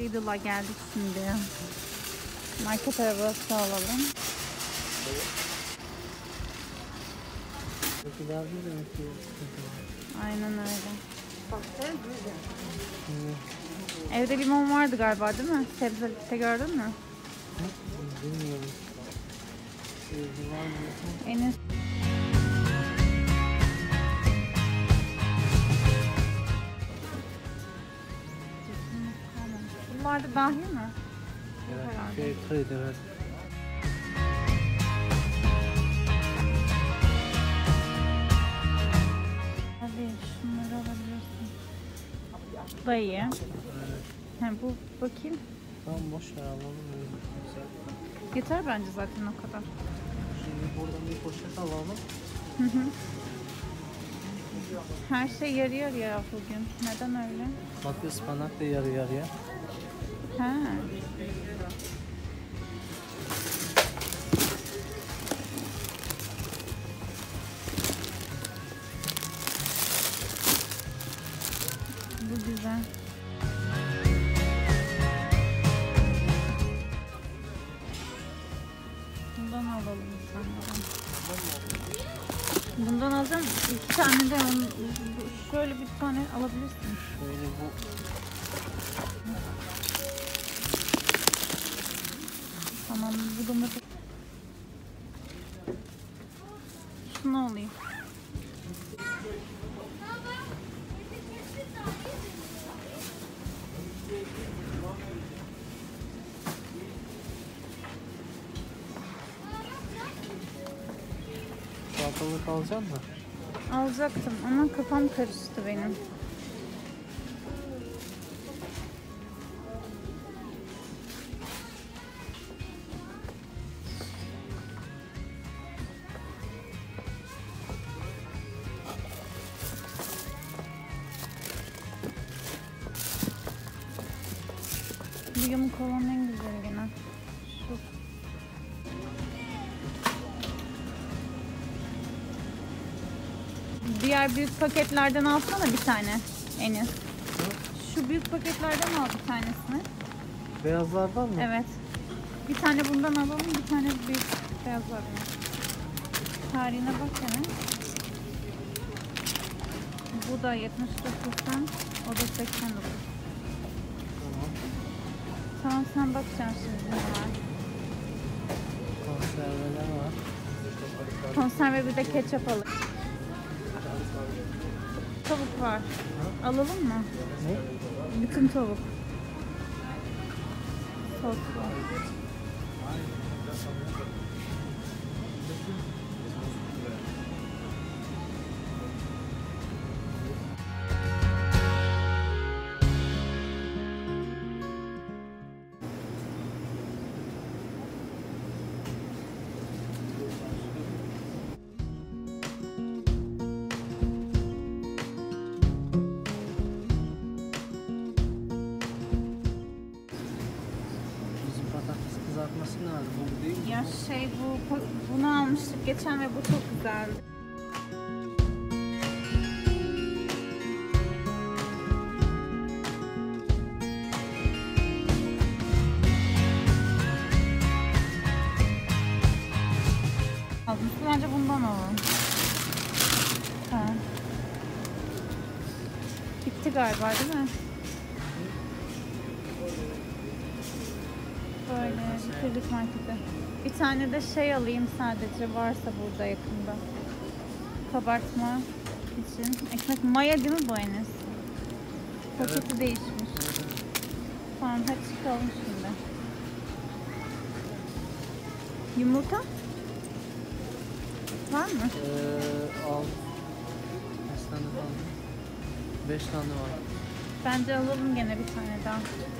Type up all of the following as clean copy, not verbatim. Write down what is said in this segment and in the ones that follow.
Lidl'a geldik şimdi. Market arabası alalım. Aynen öyle. Evde limon vardı galiba değil mi? Sebzelikte gördün mü? Bilmiyorum. Enes. Bunlar da dahil mi? Evet, kredi ver. Hadi şunları alabilirsin. Dayı. Evet. Hem bu bakayım. Tamam boş ver alalım. Yeter bence zaten o kadar. Şimdi buradan bir poşet alalım. Hı hı. Her şey yarı yarıya bugün. Neden öyle? Bak ıspanak da yarı yarıya. Ha. Bu güzel. Bundan alalım sanırım. Bundan alacağım. 2 tane de şöyle bir tane alabilirsin. Şöyle bu. Tamam, bu domates. Şunu alayım. Salatalık alacak mısın? Alacaktım ama kafam karıştı benim. Bu yumuk olan en güzeli gene. Şu. Diğer büyük paketlerden alsana bir tane Enes. Şu büyük paketlerden al bir tanesini. Beyazlardan mı? Evet. Bir tane bundan alalım, bir tane büyük beyazlardan. Tarihine bak hemen. Bu da 79'dan, o da 89. Tamam. Tamam, sen bakacaksın şimdi ne var. Konserveler var. Konserve bir de ketçap alalım. Tavuk var. Alalım mı? Ne? Bütün tavuk. Soslu. Bizim patates kızartması nerede? Bu değil mi? Ya bunu almıştık geçen ve bu çok güzeldi. Almıştım, bence bundan alalım. Tamam. Bitti galiba değil mi? Böyle bitirdik markete. Bir tane de şey alayım sadece, varsa burada yakında. Kabartma için. Ekmek maya değil mi bu Enes? Paketi evet. Değişmiş. Tamam, hadi çıkalım şimdi. Yumurta? Var mı? Al. Kaç tane var? 5 tane var. Bence alalım gene bir tane daha.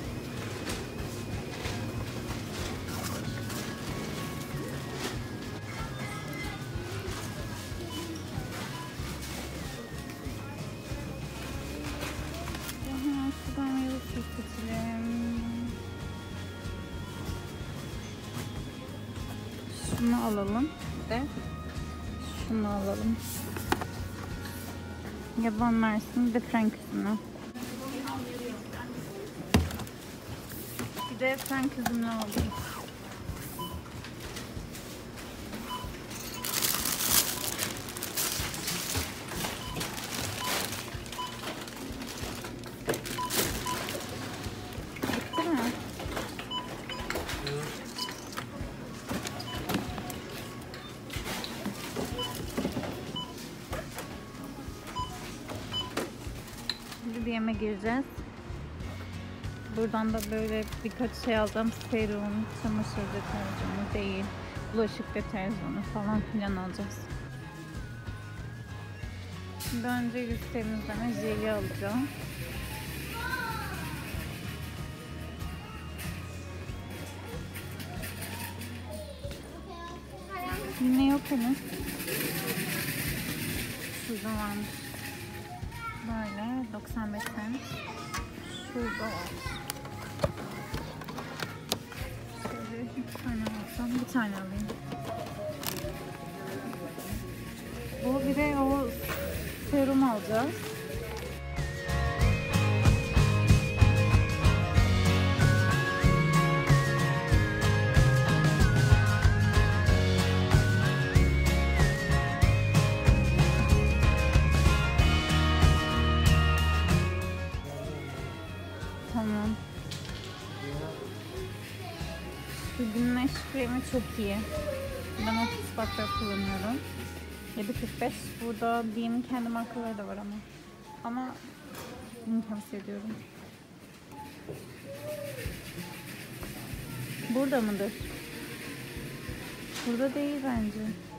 Şuradan yolu seçelim. Şunu alalım. De. Şunu alalım. Yaban mersini de frankisini. de frank üzümlü alayım. Bitti mi? Şimdi bir yemeğe gireceğiz. Buradan da böyle birkaç şey alacağım. Serum, çamaşır deterjanı değil, bulaşık deterjanı falan filan alacağız. Şimdi önce yüz temizleme jeli alacağım. Yine yok henüz. Şurada varmış. Böyle 95 cent. Şurada var. Şöyle bir tane alsam, bir tane alayım. Bu bir de o serum alacağız. Tamam. Şu güneş kremi çok iyi. Ben 30 faktör kullanıyorum. 7.45. Burada Beam'in kendi markaları da var ama. Ama bunu tavsiye ediyorum. Burada mıdır? Burada değil bence.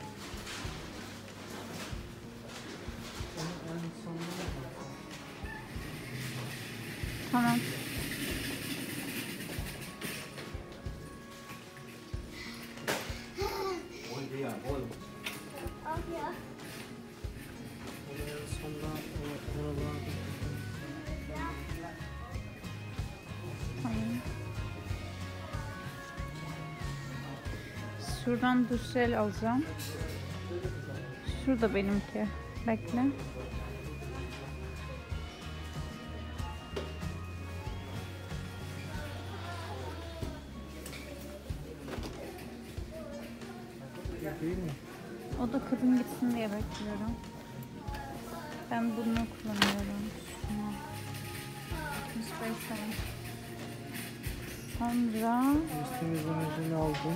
Tamam. Tamam. Şuradan duş jel alacağım. Şurada benimki. Bekle. Değil mi? O da kadın gitsin diye bekliyorum. Ben bunu kullanıyorum. Şunu. 65 cent. Sonra Yüz temizlemecini aldım.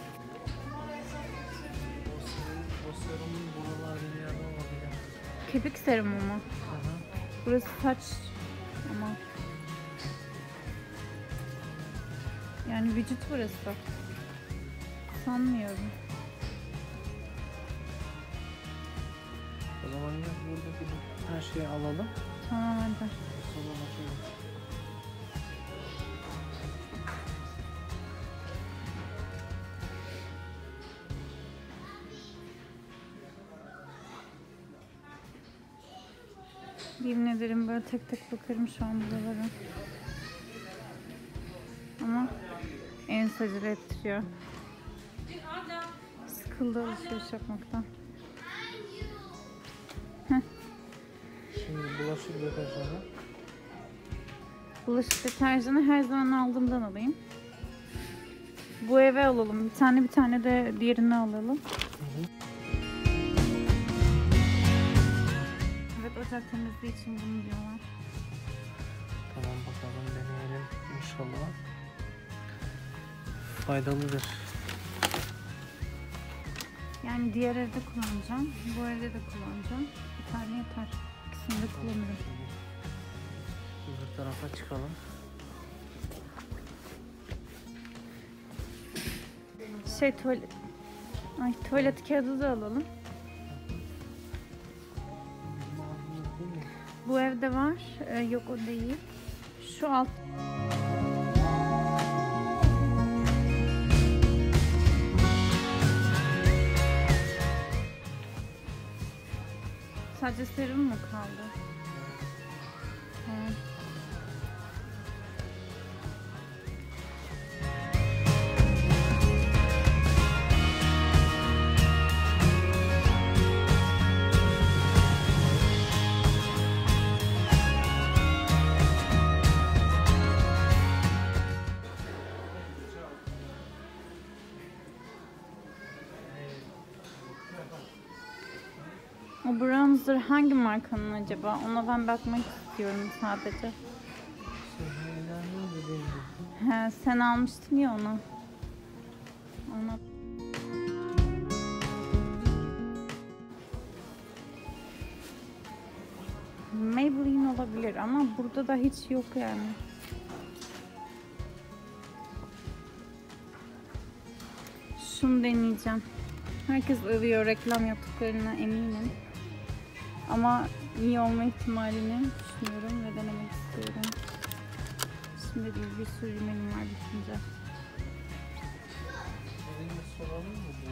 O serumun buralarda bir yerde olabilir. kepik serumu mu? Aha. Burası saç ama. Yani vücut burası. Sanmıyorum. O zaman ya buradaki her şeyi alalım. Tamam hadi. Sonra bakalım. Yemin ederim böyle tek tek bakarım şu an buralara. Ama en acele ettiriyor. Sıkıldı alışveriş yapmaktan. Şimdi bulaşık deterjanı. Bulaşık deterjanı her zaman aldığımdan alayım. Bu eve alalım. Bir tane de diğerini alalım. Evet, ocak temizliği için bunu diyorlar. Tamam bakalım deneyelim inşallah. Faydalıdır. Yani diğer evde kullanacağım. Bu evde de kullanacağım. Bir tane yeter. İkisini de kullanırım. Öbür tarafa çıkalım. Tuvalet kağıdı da alalım. Bu evde var. Yok o değil. Şu alt. Sadece serum mu kaldı? Evet. O bronzer hangi markanın acaba? Ona ben bakmak istiyorum sadece. He, sen almıştın ya onu. Ona. Maybelline olabilir ama burada da hiç yok yani. Şunu deneyeceğim. Herkes övüyor, reklam yaptıklarına eminim. Ama iyi olma ihtimalini düşünüyorum ve denemek istiyorum. Şimdi bir sürü ürünüm var bitince. Soralım mı bu?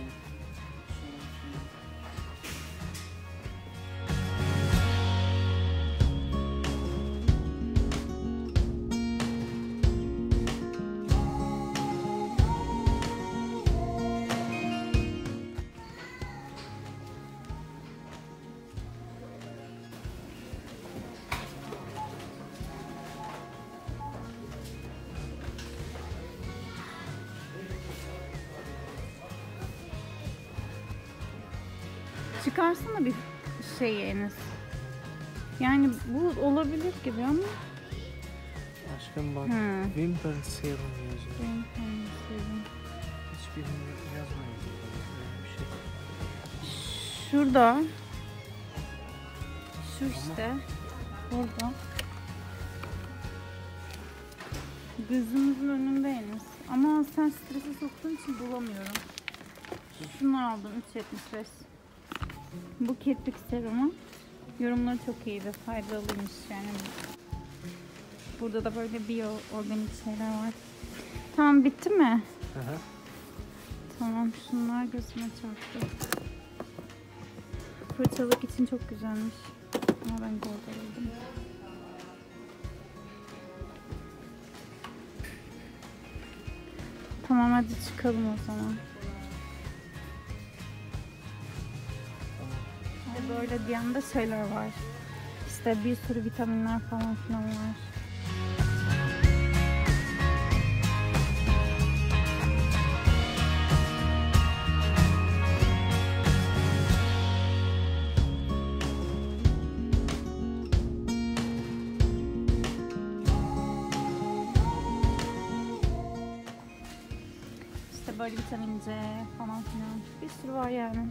Çıkarsana bir şey Enes. Yani bu olabilir gibi ama. Aşkım bak, Hı. Wimper Serum yazıyor. Ben sevdim. Hiçbirini yazmayın. Böyle bir şey. Şurada. Şu işte. Burada. Gözümüzün önünde Enes. Ama sen strese soktuğun için bulamıyorum. Şunu aldım 3.75. Bu kirpik serumu. Yorumları çok iyiydi. Faydalıymış yani. Burada da böyle biyo organik şeyler var. Tamam, bitti mi? Hı hı. Tamam, şunlar gözüme çarptı. Fırçalık için çok güzelmiş. Ama ben gold aldım. Tamam, hadi çıkalım o zaman. Böyle diyen de şeyler var. İşte bir sürü vitaminler falan filan var. İşte böyle vitamin C falan filan. Bir sürü var yani.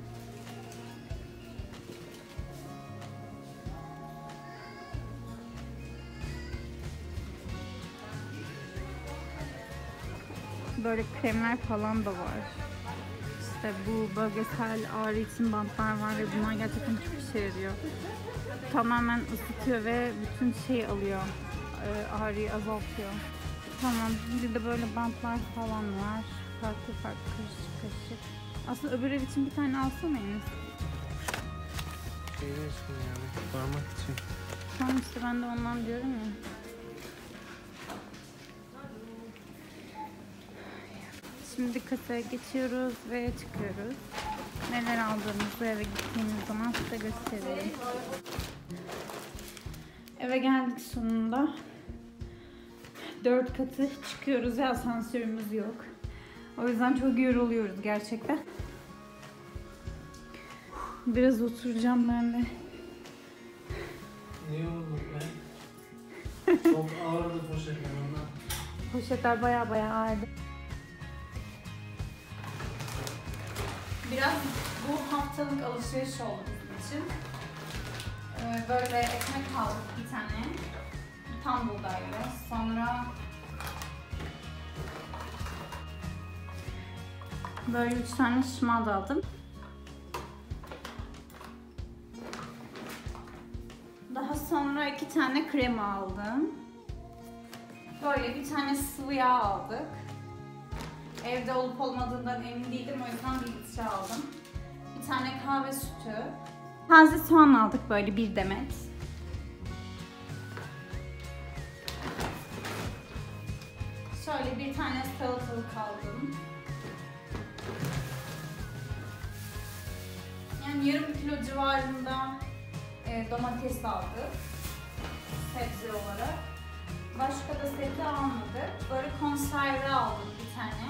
Böyle kremler falan da var. İşte bu bölgesel ağrı için bantlar var ve bunlar gerçekten çok işe yarıyor. Tamamen ısıtıyor ve bütün şeyi alıyor. Ağrıyı azaltıyor. Tamam, bir de böyle bantlar falan var. Farklı farklı karışık karışık. Aslında öbür ev için bir tane alsana Enes. Şey için yani, parmak için. Tamam işte, ben de ondan diyorum ya. Şimdi kasaya geçiyoruz ve çıkıyoruz. Neler aldığımızı eve gittiğimiz zaman size göstereyim. Eve geldik sonunda. 4 katı çıkıyoruz ve asansörümüz yok. O yüzden çok yoruluyoruz gerçekten. Biraz oturacağım ben de. Niye oldu be? Çok ağırdı poşetler ondan. Poşetler baya ağırdı. Biraz bu haftalık alışveriş oldu bizim için. Böyle ekmek aldık bir tane. Tam buğdaylı. Sonra böyle 3 tane şımad aldım. Daha sonra 2 tane krema aldım. Böyle bir tane sıvı yağ aldık. Evde olup olmadığından emin değildim, o yüzden 1 litre aldım. Bir tane kahve sütü. Taze soğan aldık, böyle 1 demet. Şöyle bir tane salatalık aldım. Yani yarım kilo civarında domates aldık. Sebze olarak. Başka da sebze almadık. Böyle konserve aldım bir tane.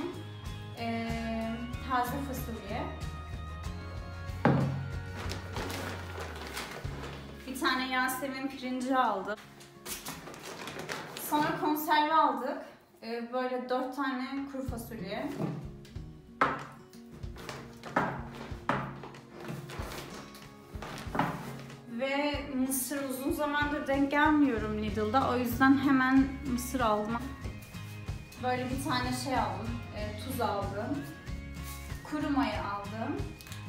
Taze fasulye. Bir tane Yasemin pirinci aldım. Sonra konserve aldık. Böyle 4 tane kuru fasulye. Ve mısır uzun zamandır denk gelmiyorum Lidl'da. O yüzden hemen mısır aldım. Böyle bir tane şey aldım. Tuz aldım. Kuru maya aldım.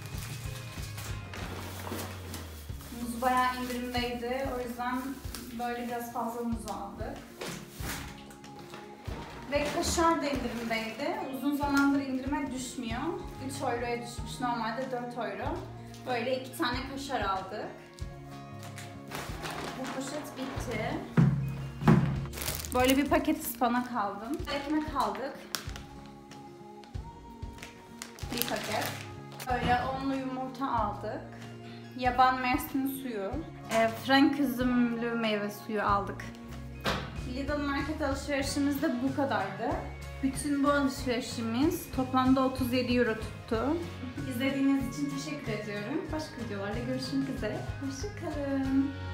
Muz bayağı indirimdeydi. O yüzden böyle biraz fazla muz aldık. Ve kaşar da indirimdeydi. Uzun zamandır indirime düşmüyor. 3 euroya düşmüş. Normalde 4 euro. Böyle 2 tane kaşar aldık. Bu poşet bitti. Böyle bir paket ıspanak aldım. Ekmek aldık. Bir paket. Böyle onlu yumurta aldık. Yaban mersini suyu. Frank üzümlü meyve suyu aldık. Lidl market alışverişimiz de bu kadardı. Bütün bu alışverişimiz toplamda 37 euro tuttu. İzlediğiniz için teşekkür ediyorum. Başka videolarda görüşmek üzere. Hoşça kalın.